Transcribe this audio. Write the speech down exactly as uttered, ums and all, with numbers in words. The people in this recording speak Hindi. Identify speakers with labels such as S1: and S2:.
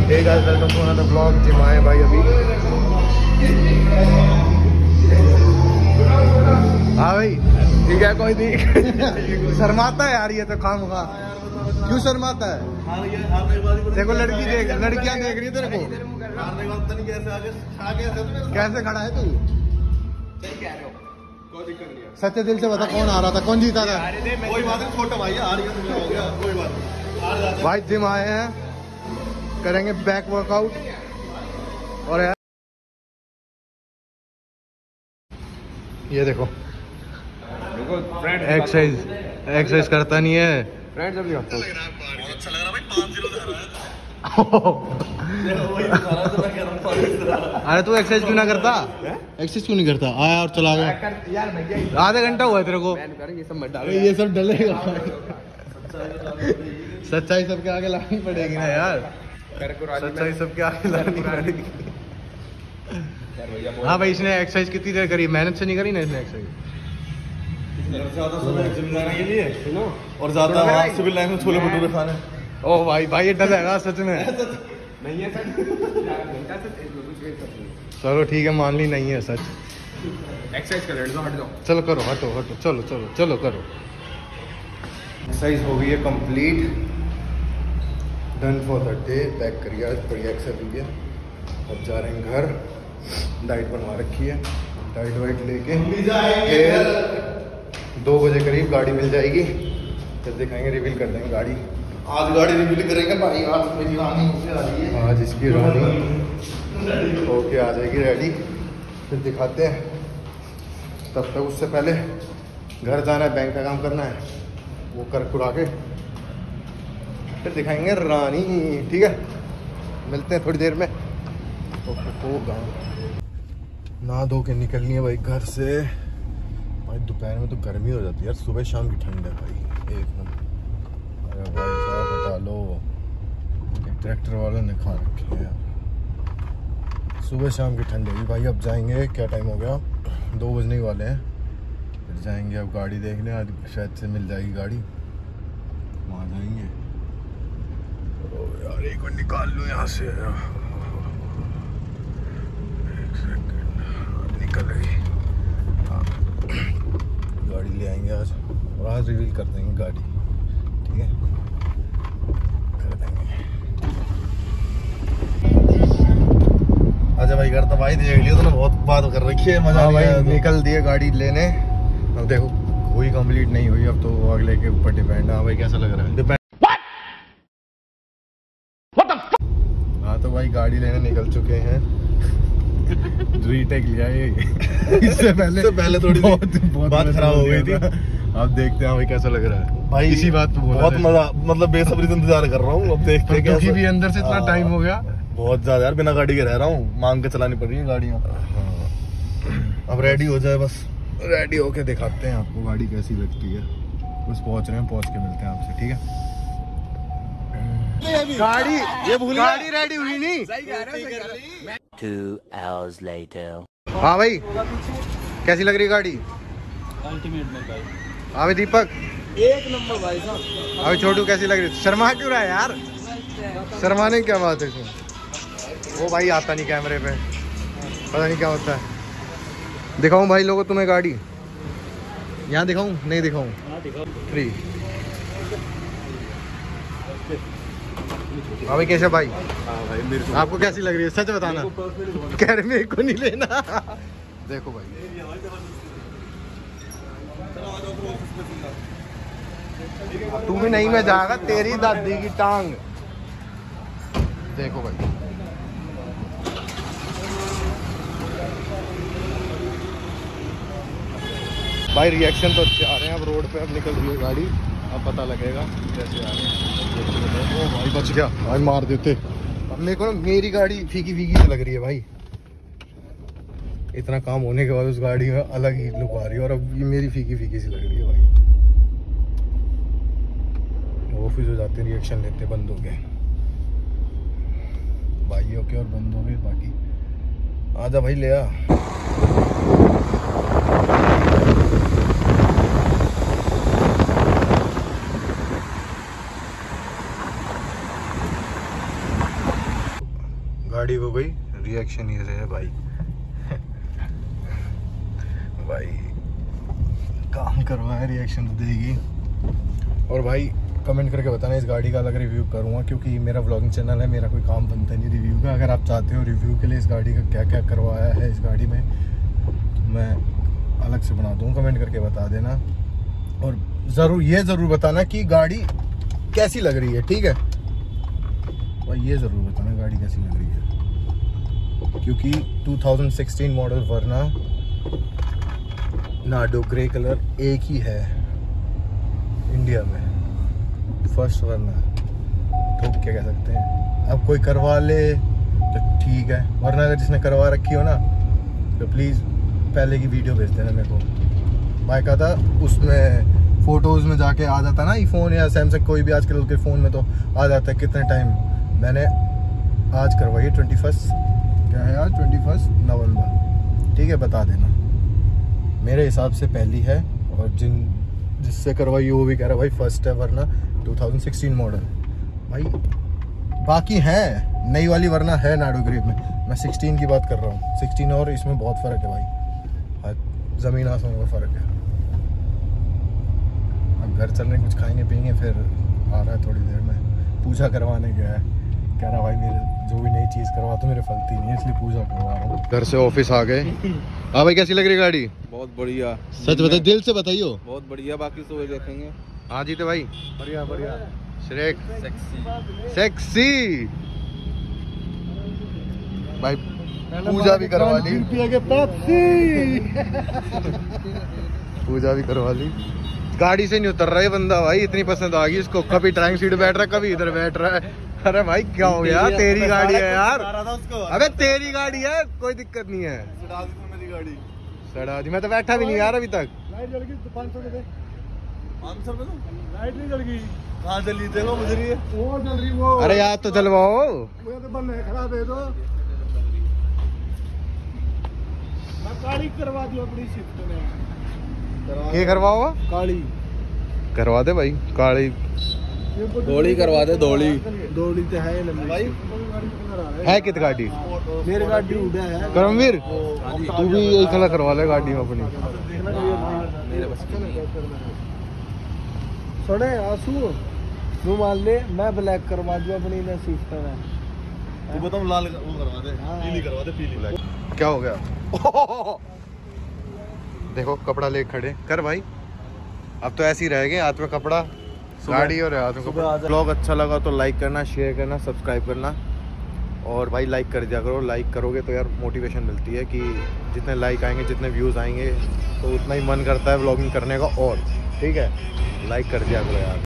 S1: Hey guys, welcome to another blog. Gym आए भाई अभी। हाँ भाई ठीक है, कोई नहीं। शर्माता है यार ये तो काम का। क्यों शर्माता है? देखो लड़की देख, लड़कियां देख रही है तेरे को। कैसे खड़ा है तू? सच्चे दिल से बता, कौन आ रहा था, कौन जीता था? कोई बात नहीं, छोटा भाई आ गया, कोई बात नहीं। भाई जिम आए हैं, करेंगे बैक वर्कआउट। और यार ये देखो एक्सरसाइज एक्सरसाइज करता नहीं है। फ्रेंड जब बहुत अच्छा लग रहा भाई, पाँच किलो जा रहा है। अरे तू एक्सरसाइज क्यों ना करता? एक्सरसाइज क्यों नहीं करता? आया और चला गया। आधा घंटा हुआ है तेरे को। ये सब मत डालो, ये सब डलेगा। सच्चाई सबके आगे लानी पड़ेगी ना यार, सच्चाई सबके आगे लानी पड़ेगी। हाँ भाई, इसने एक्सरसाइज कितनी देर करी? मेहनत से नहीं करी ना इसने एक्सरसाइज। ज्यादा समय जिम जाने के लिए सुनो, और ज्यादा सिविल लाइन में छोले भटूरे खाने। ओ भाई भाई ये डलेगा सच में? नहीं है सच। चलो ठीक है, मान ली नहीं है सच। एक्सरसाइज कर लो, हट जाओ। चलो करो, हटो हटो, चलो चलो चलो करो। एक्सरसाइज हो गई है complete, done for the day. Pack करिए, आज बढ़िया एक्सरसाइज हुई है। अब जा रहे हैं घर, डाइट बनवा रखी है। डाइट वाइट लेके फिर दो बजे करीब गाड़ी मिल जाएगी, फिर दिखाएंगे, रिवील कर देंगे गाड़ी। आज गाड़ी रिवील करेंगे भाई। आज मेरी रानी होके आ रही है, आज इसकी रानी होके आ जाएगी रेडी, फिर दिखाते हैं। तब तक उससे पहले घर जाना है, बैंक का काम करना है, वो कर कुरा के फिर दिखाएंगे रानी। ठीक है, मिलते हैं थोड़ी देर में। ना धो के निकलनी है भाई घर से। भाई दोपहर में तो गर्मी हो जाती है यार, सुबह शाम की ठंड है भाई एक नंबर। अरे भाई साहब हटा लो, ट्रैक्टर वालों ने खा रखे हैं यार। सुबह शाम की ठंड है भाई। अब जाएंगे, क्या टाइम हो गया, दो बजने वाले हैं। फिर जाएंगे अब गाड़ी देखने, आज शायद से मिल जाएगी गाड़ी, वहाँ जाएंगे। तो यार एक बार निकाल लूँ यहाँ से, एक सेकंड, निकल गई। गाड़ी ले आएंगे आज, और आज रिवील कर देंगे गाड़ी। ठीक है, कर देंगे। अच्छा भाई घर तो भाई देख लियो, तूने बहुत बात कर रखी है, मजा भाई। निकल दिए गाड़ी लेने। अब देखो हुई कंप्लीट नहीं हुई, अब तो अगले के ऊपर डिपेंड है। हाँ भाई कैसा लग रहा है? डिपेंड। हाँ तो भाई गाड़ी लेने निकल चुके हैं। रीटेक लिया ये। इससे पहले इससे पहले थोड़ी बहुत, बहुत बात खराब हो गई थी। अब देखते हैं भाई कैसा लग रहा है भाई। इसी बात पे बहुत मजा, मतलब बेसब्री से इंतजार कर रहा हूँ। अब देखते हैं, क्योंकि भी अंदर से इतना टाइम हो गया बहुत ज्यादा यार। बिना गाड़ी के रह रहा हूँ, मांग के चलानी पड़ रही है गाड़ियाँ। अब रेडी हो जाए बस, रेडी होके दिखाते हैं आपको गाड़ी कैसी लगती है। बस पहुंच रहे हैं, पहुंच के मिलते हैं आपसे। ठीक है, गाड़ी ये भूल, गाड़ी रेडी हुई नहीं।
S2: Two hours later.
S1: हाँ भाई कैसी लग रही है गाड़ी?
S3: अल्टीमेट में भाई।
S1: हाँ भाई दीपक
S3: एक नंबर भाई साहब।
S1: अभी छोटू कैसी लग रही है? शर्मा क्यों रहा है यार? शर्माने क्या बात है? वो भाई आता नहीं कैमरे पे, पता नहीं क्या होता है। दिखाऊं भाई लोगों तुम्हें गाड़ी? यहाँ दिखाऊं? नहीं दिखाऊं? फ्री। हाँ भाई कैसे भाई? हाँ भाई मेरे को आपको कैसी लग रही है? सच बताना। कह रहे मेरे को नहीं लेना। देखो भाई तू भी नहीं में जाएगा, तेरी दादी की टांग। देखो भाई भाई रिएक्शन तो अच्छे आ रहे हैं। अब रोड पे अब निकल रही है गाड़ी, अब पता लगेगा कैसे आ रहे हैं। ओ भाई बच गया, भाई मार देते। अब मेरे को ना मेरी गाड़ी फीकी फीकी से लग रही है भाई। इतना काम होने के बाद उस गाड़ी में अलग ही लुक आ रही है, और अब ये मेरी फीकी फीकी सी लग रही है भाई। ऑफिस हो जाते, रिएक्शन लेते, बंद हो गए भाइयों के, और बंद हो गए बाकी। आजा भाई ले आ। गाड़ी को कोई रिएक्शन ही है भाई। भाई काम करवाया, रिएक्शन तो देगी। और भाई कमेंट करके बताना इस गाड़ी का अलग रिव्यू करूँगा, क्योंकि मेरा व्लॉगिंग चैनल है, मेरा कोई काम बनता नहीं रिव्यू का। अगर आप चाहते हो रिव्यू के लिए इस गाड़ी का क्या क्या करवाया है इस गाड़ी में, मैं अलग से बना दूँ, कमेंट करके बता देना। और ज़रूर ये ज़रूर बताना कि गाड़ी कैसी लग रही है, ठीक है भाई, ये ज़रूर बताना गाड़ी कैसी लग रही है। क्योंकि टू थाउजेंड सिक्सटीन मॉडल वरना नाडो ग्रे कलर एक ही है इंडिया में, फर्स्ट वरना, तो क्या कह सकते हैं। अब कोई करवा ले तो ठीक है, वरना अगर जिसने करवा रखी हो ना तो प्लीज़ पहले की वीडियो भेज देना मेरे को। भाई का था उसमें फ़ोटोज़ में जाके आ जाता ना, आईफोन या सैमसंग कोई भी आजकल के फ़ोन में तो आ जाता है कितने टाइम। मैंने आज करवाई ट्वेंटी फर्स्ट क्या है आज ट्वेंटी फर्स्ट नवंबर, ठीक है, बता देना। मेरे हिसाब से पहली है, और जिन जिससे करवाई वो भी कह रहा भाई फर्स्ट है, वरना टू थाउजेंड सिक्सटीन मॉडल। भाई बाकी है नई वाली वरना है नाडो ग्रे में, मैं सिक्सटीन की बात कर रहा हूँ। सिक्सटीन और इसमें बहुत फ़र्क है भाई, ज़मीन आसमान का फ़र्क है। अब घर चलने कुछ खाएंगे पियेंगे, फिर आ रहा है थोड़ी देर में, पूजा करवाने गया है, कह रहा भाई मेरे जो भी नई चीज़ करवा तो मेरे फलती नहीं है, इसलिए पूजा करवा रहा हूँ। घर से ऑफिस आ गए। हाँ भाई कैसी लग रही गाड़ी?
S3: बहुत बढ़िया,
S1: सच बताइए, दिल से बताइयो।
S3: बहुत बढ़िया, बाकी तो वही देखेंगे।
S1: हाँ जीते भाई, बढ़िया बढ़िया, श्रेक
S3: सेक्सी
S1: सेक्सी भाई, पूजा भी करवा ली, पूजा भी करवा ली। गाड़ी से नहीं उतर रहा है बंदा भाई, इतनी पसंद आ गई इसको। कभी ड्राइविंग सीट बैठ रहा है, कभी इधर बैठ रहा है। अरे भाई क्या हो गया, तेरी गाड़ी है यार। अबे तेरी गाड़ी है, कोई दिक्कत नहीं है। सड़ा दी, मैं तो बैठा भी नहीं यार अभी तक।
S3: लाइट जल गई तो पाँच सौ रुपए, पाँच सौ रुपए लाइट नहीं जल गई। कहाँ जली? देखो मुझे रही है वो जल रही वो।
S1: अरे यार तो जलवाओ,
S3: मुझे तो बंद है, खराब है। तो मैं गाड़ी करवा दी अपनी शिफ्ट में।
S1: ये करवाओ,
S3: काली
S1: करवा दे भाई, काली
S3: धोली करवा दे। धोली धोली तो है भाई,
S1: है कित गाड़ी?
S3: मेरी गाड़ी उड़ा है
S1: करमवीर, तू भी यही कलर करवा ले गाड़ी में अपनी।
S3: सुने आंसू, तू मान ले मैं ब्लैक करवा दूं अपनी ना शिफ्ट में। तू बताओ लाल वो करवा दे, पीली करवा दे, पीली।
S1: क्या हो गया? देखो कपड़ा ले खड़े कर भाई, अब तो ऐसे ही रह गए, हाथ में कपड़ा गाड़ी और हाथ में कपड़ा। ब्लॉग अच्छा लगा तो लाइक करना, शेयर करना, सब्सक्राइब करना। और भाई लाइक कर दिया करो, लाइक करोगे तो यार मोटिवेशन मिलती है कि जितने लाइक आएंगे, जितने व्यूज़ आएंगे, तो उतना ही मन करता है व्लॉगिंग करने का। और ठीक है, लाइक कर दिया करो यार।